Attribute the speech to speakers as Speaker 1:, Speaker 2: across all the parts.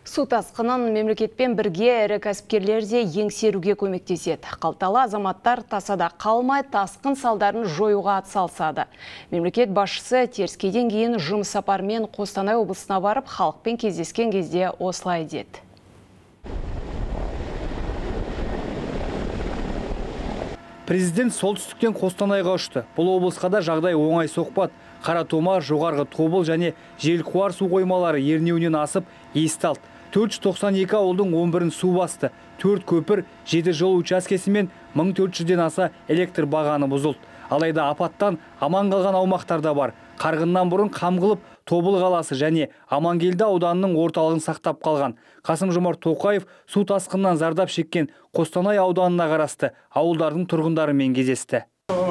Speaker 1: Су тасқынын мемлекетпен бірге ірі кәсіпкерлер де еңсеруге көмектеседі. Қалталы азаматтар тасада қалмай тасқын салдарын жоюға атсалысады. Мемлекет басшысы теріскейден кейін жұмыс сапарымен Қостанай облысына барып, халықпен кездескен кезде осылай деді.
Speaker 2: Президент солтүстіктен Қостанайға ұшты. Бұл облысқа да жағдай оңай соқпады. Қаратомар, жоғарғы Тобыл және Желқуар су қоймалары ернеуінен асып есталды. 492 ауылдың 11-ін су басты. 4 көпір, 7 жол учаскесі мен 1400-ден аса электр бағаны бұзылды. Алайда апаттан аман қалған аумақтарда бар. Қарғыннан бұрын Қамғылып, Тобыл қаласы және Амангелді ауданының орталығын сақтап қалған. Қасым-Жомарт Тоқаев су тасқынынан зардап шеккен Қостанай ауданына қарасты ауылдардың тұрғындарымен кездесті.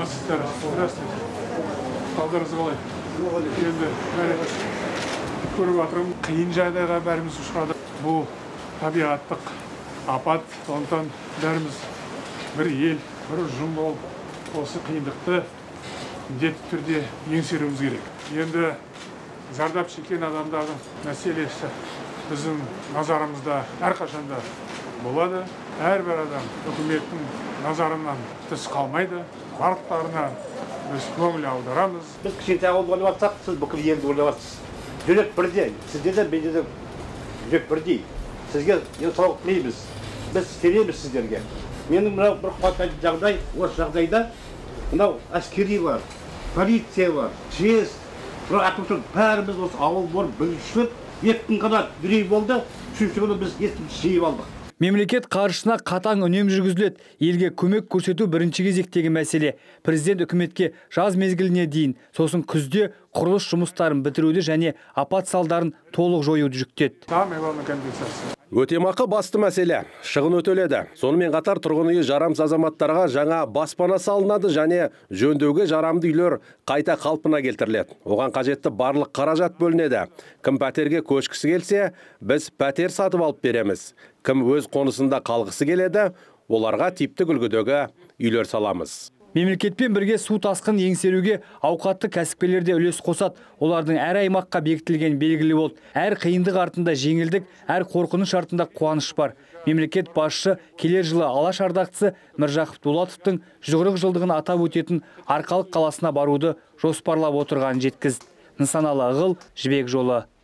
Speaker 3: Қалдарыңыз қалай? Енді көріп атырым, қиын жағдайға бәріміз ұшырады. Бұл табиғаттық апат, сондықтан бәріміз бір ел, бір ұжым болып, осы қиындықты міндетті түрде еңсеруіміз керек. Енді зардап шеккен адамдардың мәселесі біздің назарымызда әрқашанда болады. Әрбір адам үкіметтің назарынан тыс қалмайды, барлықтарына біз көңіл аударамыз.
Speaker 4: Біз кішкентай ауыл болып жатсақ, сіз бүкіл елді ойлап жатсыз. Жүрек бірдей, сізде де менде де жүрек бірдей. Сізге денсаулық тілейміз. Біз сенеміз сіздерге. Менің мынау бір қуатты жағдай, осы жағдайда мынау әскери бар, полиция бар, ЖС, әкімшілік бәріміз осы ауыл болып бүлісіп, 2 күн ғана дүрей болды, 3-ші күні біз естіміз жиып алдық.
Speaker 2: Мемлекет қаржысына қатаң үнем жүргізіледі. Елге көмек көрсету бірінші кезектегі мәселе. Президент үкіметке жаз мезгіліне дейін, сосын күзде құрылыс жұмыстарын бітіруді және апат салдарын толық жоюды жүктеді.
Speaker 5: Өтемақы басты мәселе. Шығын өтеледі. Сонымен қатар тұрғын үйі жарамсыз азаматтарға жаңа баспана салынады және жөндеуге жарамды үйлер қайта қалпына келтіріледі. Оған қажетті барлық қаражат бөлінеді. Кім пәтерге көшкісі келсе, біз пәтер сатып алып береміз. Кім өз қонысында қалғысы келеді, оларға типтік үлгідегі үйлер саламыз.
Speaker 2: Мемлекетпен бірге су тасқын еңсеруге ауқатты кәсіпкерлерде үлес қосады. Олардың әр аймаққа бекітілген белгілі болды. Әр қиындық артында жеңілдік, әр қорқыныш артында қуаныш бар. Мемлекет басшысы келер жылы Алаш ардақтысы Міржақып Дулатовтың 140 жылдығын атап өтетін Арқалық қаласына баруды жоспарлап отырғанын жеткізді. Нысаналы Ығыл, Жібек жолы.